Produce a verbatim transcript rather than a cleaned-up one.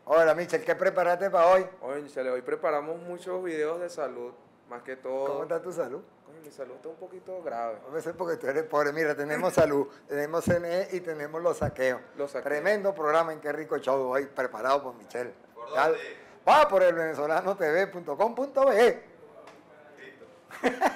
Hola, Michel, ¿qué preparaste para hoy? Oye, Michelle, hoy preparamos muchos videos de salud, más que todo. ¿Cómo está tu salud? Coño, mi salud está un poquito grave. A veces porque tú eres pobre. Mira, tenemos salud, tenemos C N E y tenemos los saqueos. Los saqueos. Tremendo programa en Qué Rico Show hoy, preparado por Michel. ¿Por dónde? Va por el venezolano T V punto com punto be. Listo.